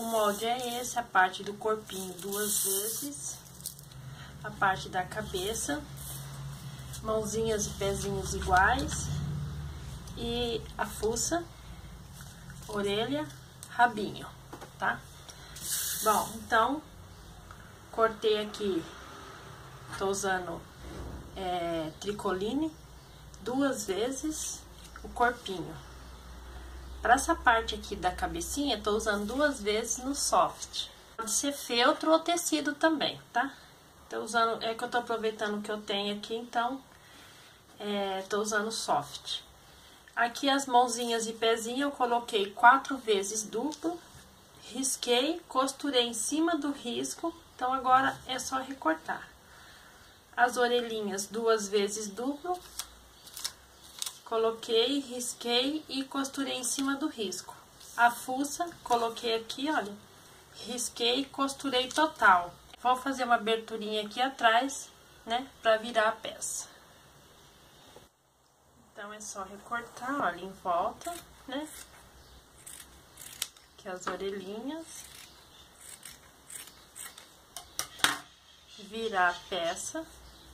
O molde é esse, a parte do corpinho 2 vezes, a parte da cabeça, mãozinhas e pezinhos iguais, e a fuça, orelha, rabinho, tá? Bom, então, cortei aqui, tô usando tricoline 2 vezes o corpinho. Para essa parte aqui da cabecinha, tô usando 2 vezes no soft. Pode ser feltro ou tecido também, tá? Tô usando, é que eu tô aproveitando o que eu tenho aqui, então, tô usando soft. Aqui as mãozinhas e pezinho eu coloquei 4 vezes duplo, risquei, costurei em cima do risco, então agora é só recortar. As orelhinhas 2 vezes duplo, coloquei, risquei e costurei em cima do risco. A fuça, coloquei aqui, olha, risquei, costurei total. Vou fazer uma aberturinha aqui atrás, né, pra virar a peça. Então, é só recortar, olha, em volta, né, aqui as orelhinhas. Virar a peça.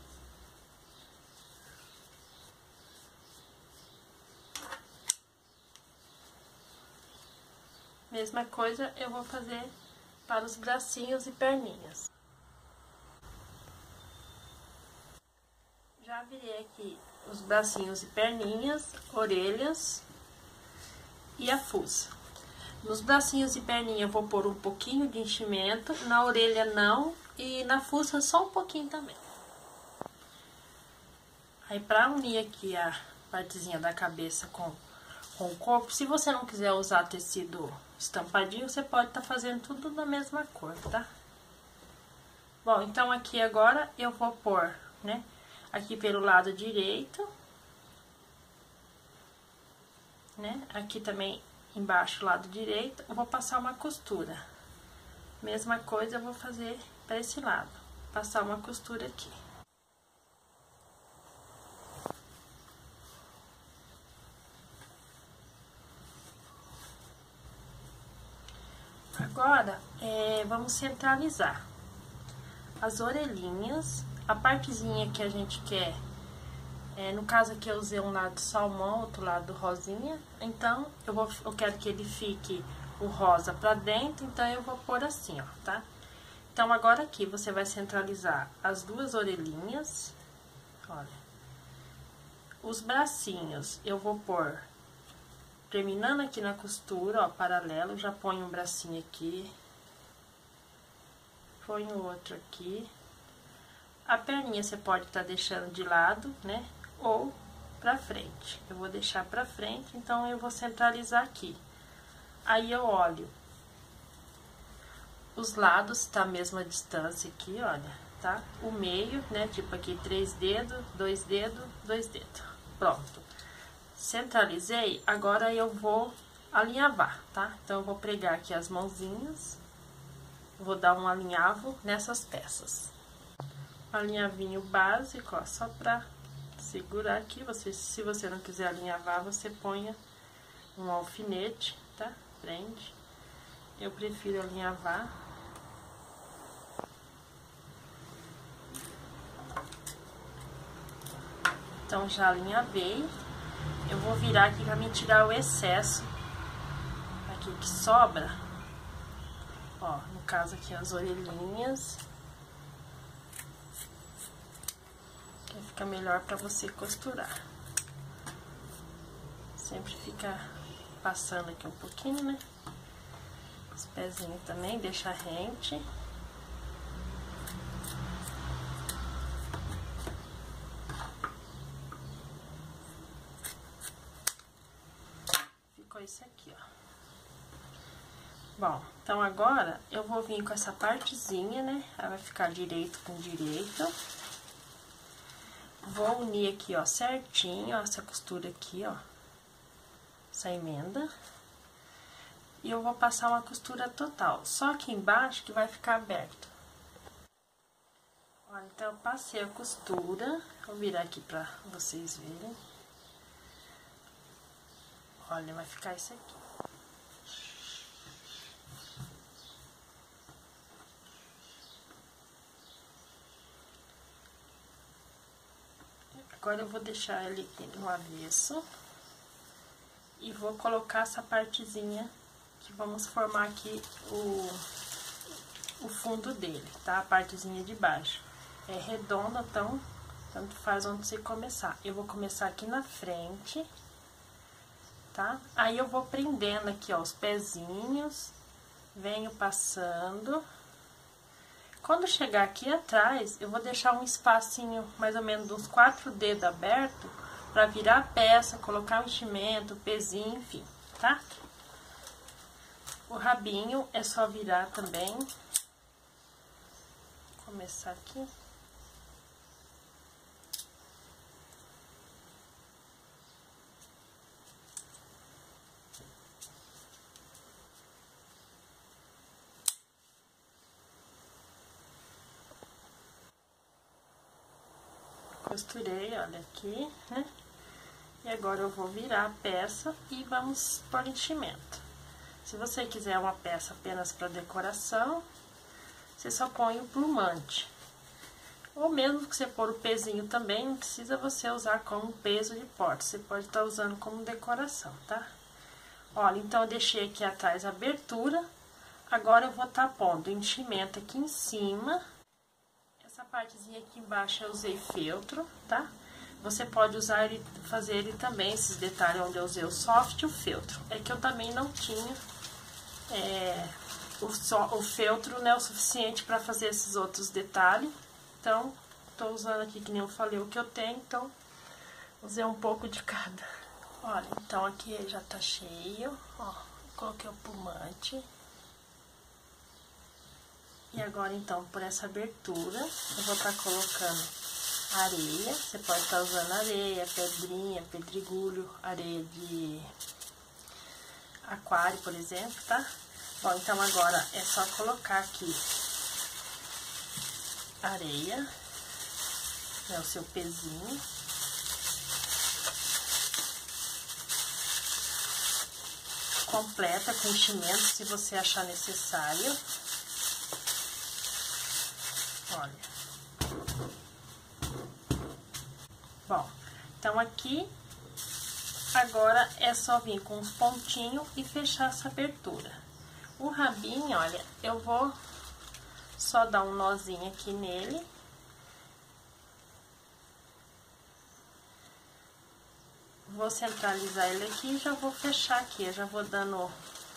Mesma coisa eu vou fazer para os bracinhos e perninhas. Já virei aqui os bracinhos e perninhas, orelhas e a fuça. Nos bracinhos e perninha eu vou pôr um pouquinho de enchimento, na orelha não e na fuça só um pouquinho também. Aí pra unir aqui a partezinha da cabeça com o corpo, se você não quiser usar tecido estampadinho, você pode estar fazendo tudo da mesma cor, tá? Bom, então aqui agora eu vou pôr, né, aqui pelo lado direito, né, aqui também embaixo, lado direito, eu vou passar uma costura. Mesma coisa eu vou fazer para esse lado, passar uma costura aqui. Agora, vamos centralizar as orelhinhas, a partezinha que a gente quer. No caso aqui eu usei um lado salmão, outro lado rosinha, então eu quero que ele fique o rosa pra dentro, então eu vou pôr assim, ó, tá? Então agora aqui você vai centralizar as 2 orelhinhas, olha. Os bracinhos eu vou pôr, terminando aqui na costura, ó, paralelo, já ponho um bracinho aqui, ponho outro aqui. A perninha você pode estar deixando de lado, né? Ou pra frente. Eu vou deixar pra frente, então eu vou centralizar aqui. Aí eu olho os lados, tá a mesma distância aqui, olha, tá? O meio, né? Tipo aqui 3 dedos, 2 dedos, 2 dedos. Pronto. Centralizei, agora eu vou alinhavar, tá? Então eu vou pregar aqui as mãozinhas, vou dar um alinhavo nessas peças. Alinhavinho básico, ó, só pra segurar aqui. Se você não quiser alinhavar, você ponha um alfinete, tá? Prende. Eu prefiro alinhavar. Então, já alinhavei. Eu vou virar aqui pra me tirar o excesso aqui que sobra. Ó, no caso aqui as orelhinhas. Fica melhor pra você costurar. Sempre fica passando aqui um pouquinho, né? Os pezinhos também, deixa rente. Ficou isso aqui, ó. Bom, então agora eu vou vir com essa partezinha, né? Ela vai ficar direito com direito. Vou unir aqui, ó, certinho, ó, essa costura aqui, ó, essa emenda. E eu vou passar uma costura total, só aqui embaixo que vai ficar aberto. Ó, então, eu passei a costura, vou virar aqui pra vocês verem. Olha, vai ficar isso aqui. Agora eu vou deixar ele aqui no avesso. E vou colocar essa partezinha que vamos formar aqui o fundo dele, tá? A partezinha de baixo. É redonda, então, tanto faz onde você começar. Eu vou começar aqui na frente, tá? Aí eu vou prendendo aqui, ó, os pezinhos, venho passando. Quando chegar aqui atrás, eu vou deixar um espacinho, mais ou menos uns 4 dedos aberto, pra virar a peça, colocar o enchimento, o pezinho, enfim, tá? O rabinho é só virar também. Vou começar aqui. Costurei, olha aqui, né? E agora eu vou virar a peça e vamos pôr enchimento. Se você quiser uma peça apenas para decoração, você só põe o plumante. Ou mesmo que você pôr o pezinho também, não precisa você usar como peso de porta. Você pode estar usando como decoração, tá? Olha, então eu deixei aqui atrás a abertura. Agora eu vou estar pondo enchimento aqui em cima. Essa partezinha aqui embaixo eu usei feltro, tá? Você pode usar ele, fazer ele também, esses detalhes onde eu usei o soft e o feltro. É que eu também não tinha o feltro, né, o suficiente para fazer esses outros detalhes. Então, tô usando aqui, que nem eu falei, o que eu tenho, então, usei um pouco de cada. Olha, então aqui já tá cheio, ó, coloquei o plumante. E agora, então, por essa abertura, eu vou estar colocando areia. Você pode estar usando areia, pedrinha, pedregulho, areia de aquário, por exemplo, tá? Bom, então agora é só colocar aqui areia, né, o seu pezinho. Completa com enchimento, se você achar necessário. Olha. Bom, então aqui, agora é só vir com os pontinhos e fechar essa abertura. O rabinho, olha, eu vou só dar um nozinho aqui nele. Vou centralizar ele aqui e já vou fechar aqui. Eu já vou dando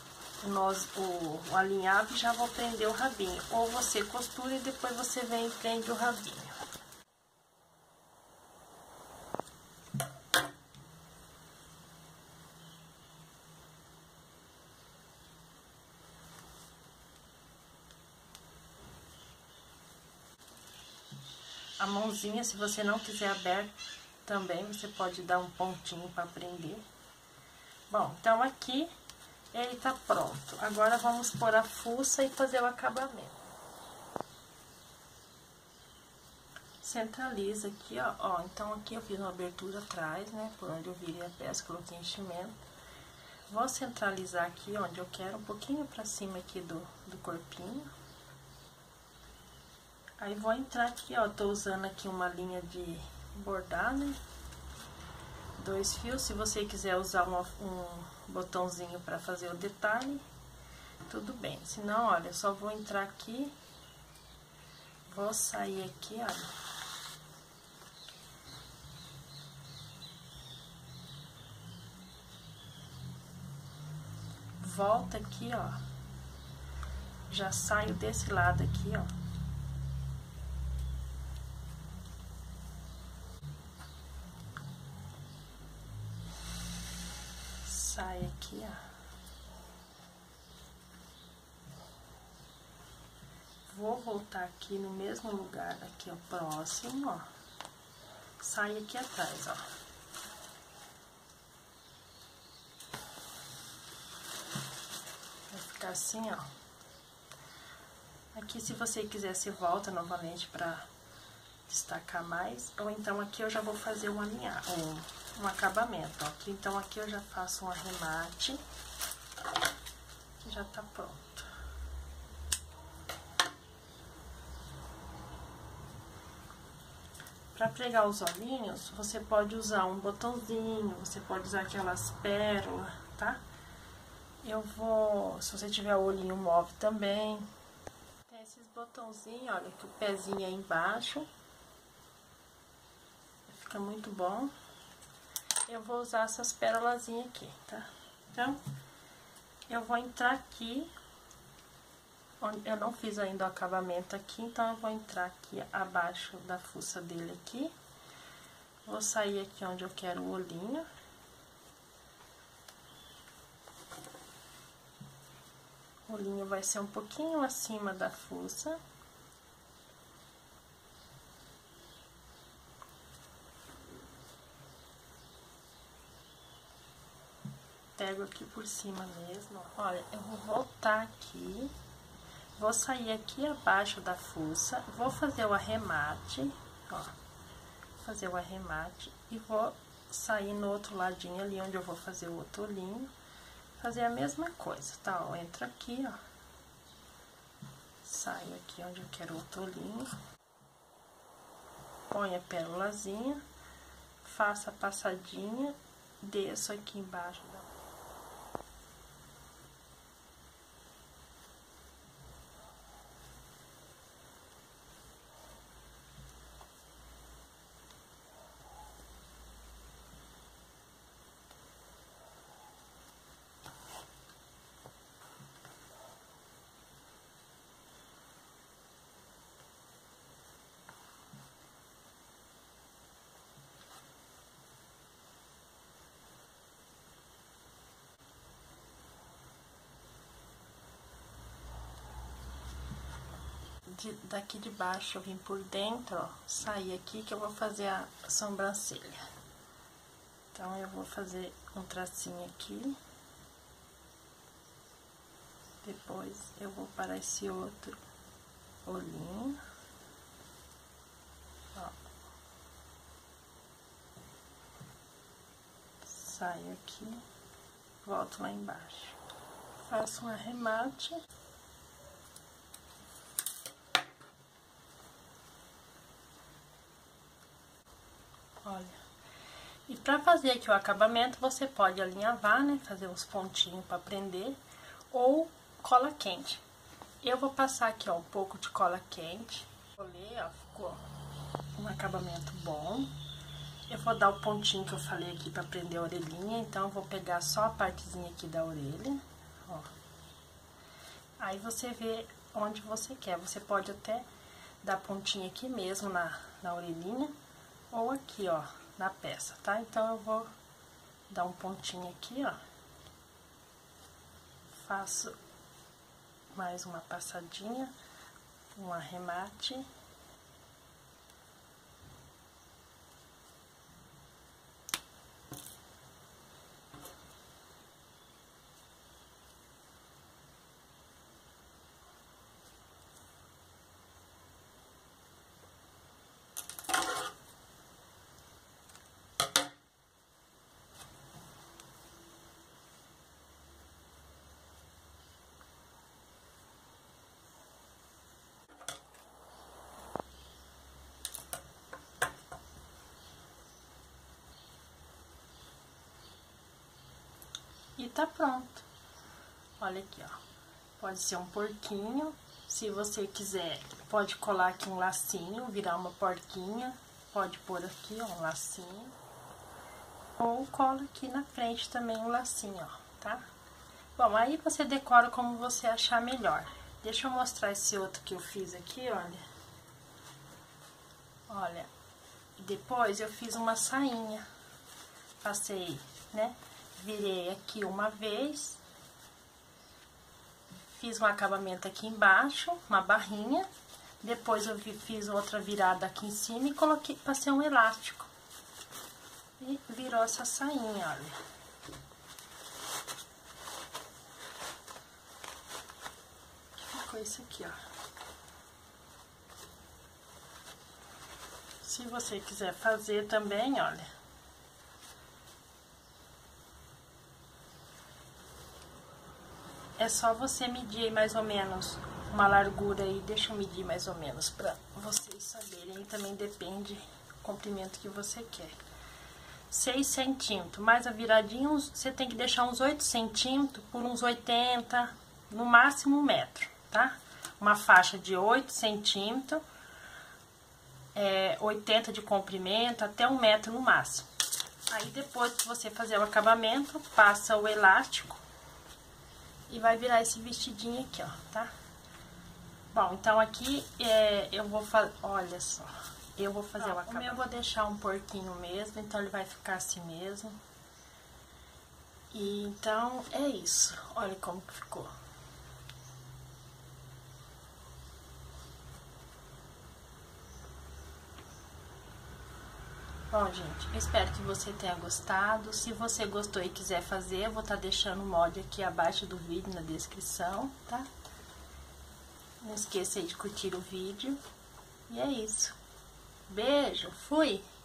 o alinhavo e já vou prender o rabinho. Ou você costura e depois você vem e prende o rabinho. A mãozinha, se você não quiser aberta também, você pode dar um pontinho para prender. Bom, então aqui ele tá pronto. Agora vamos pôr a fuça e fazer o acabamento. Centraliza aqui, ó. Então aqui eu fiz uma abertura atrás, né? Por onde eu virei a peça, coloquei enchimento. Vou centralizar aqui onde eu quero, um pouquinho pra cima aqui do corpinho. Aí vou entrar aqui, ó. Tô usando aqui uma linha de bordar, né? 2 fios. Se você quiser usar um botãozinho pra fazer o detalhe, tudo bem. Se não, olha, eu só vou entrar aqui. Vou sair aqui, olha. Volta aqui, ó. Já saio desse lado aqui, ó. Sai aqui, ó. Vou voltar aqui no mesmo lugar, aqui, ó, próximo, ó. Sai aqui atrás, ó. Vai ficar assim, ó. Aqui, se você quiser, você volta novamente pra destacar mais. Ou então, aqui eu já vou fazer um acabamento, ó. Aqui, então, aqui eu já faço um arremate. Já tá pronto. Para pregar os olhinhos, você pode usar um botãozinho, você pode usar aquelas pérolas, tá? Eu vou, se você tiver o olhinho move também. Tem esses botãozinhos, olha, que o pezinho é embaixo. Fica muito bom. Eu vou usar essas pérolazinhas aqui, tá? Então, eu vou entrar aqui. Eu não fiz ainda o acabamento aqui, então eu vou entrar aqui abaixo da fuça dele aqui. Vou sair aqui onde eu quero o olhinho. O olhinho vai ser um pouquinho acima da fuça. Pego aqui por cima mesmo. Olha, eu vou voltar aqui. Vou sair aqui abaixo da fuça, vou fazer o arremate, ó, fazer o arremate e vou sair no outro ladinho ali onde eu vou fazer o outro olhinho, fazer a mesma coisa, tá? Ó, entro aqui, ó, saio aqui onde eu quero o outro olhinho, ponho a pérolazinha, faço a passadinha, desço aqui embaixo da daqui de baixo eu vim por dentro, ó, sair aqui que eu vou fazer a sobrancelha. Então, eu vou fazer um tracinho aqui. Depois, eu vou para esse outro olhinho. Ó. Saio aqui, volto lá embaixo. Faço um arremate. Olha, e pra fazer aqui o acabamento, você pode alinhavar, né? Fazer uns pontinhos pra prender, ou cola quente. Eu vou passar aqui, ó, um pouco de cola quente. Colei, ó, ficou um acabamento bom. Eu vou dar o pontinho que eu falei aqui pra prender a orelhinha, então eu vou pegar só a partezinha aqui da orelha, ó. Aí você vê onde você quer. Você pode até dar pontinho aqui mesmo na orelhinha, ou aqui, ó, na peça, tá? Então, eu vou dar um pontinho aqui, ó. Faço mais uma passadinha, um arremate. E tá pronto. Olha aqui, ó. Pode ser um porquinho. Se você quiser, pode colar aqui um lacinho, virar uma porquinha. Pode pôr aqui, ó, um lacinho. Ou cola aqui na frente também um lacinho, ó, tá? Bom, aí você decora como você achar melhor. Deixa eu mostrar esse outro que eu fiz aqui, olha. Olha, depois eu fiz uma sainha. Passei, né? Virei aqui uma vez, fiz um acabamento aqui embaixo, uma barrinha, depois eu fiz outra virada aqui em cima e coloquei, passei um elástico. E virou essa sainha, olha. Ficou isso aqui, ó. Se você quiser fazer também, olha. É só você medir aí mais ou menos uma largura aí, deixa eu medir mais ou menos pra vocês saberem. Também depende comprimento que você quer. 6 centímetros, mais a viradinha, você tem que deixar uns 8 centímetros por uns 80, no máximo 1 metro, tá? Uma faixa de 8 centímetros, 80 de comprimento, até 1 metro no máximo. Aí depois que você fazer o acabamento, passa o elástico e vai virar esse vestidinho aqui, ó, tá? Bom, então aqui eu vou fazer, olha só, eu vou fazer o acabamento. Eu vou deixar um porquinho mesmo, então ele vai ficar assim mesmo. E então é isso, olha como que ficou. Bom, gente, eu espero que você tenha gostado. Se você gostou e quiser fazer, eu vou estar deixando o molde aqui abaixo do vídeo, na descrição, tá? Não esqueça aí de curtir o vídeo. E é isso. Beijo, fui!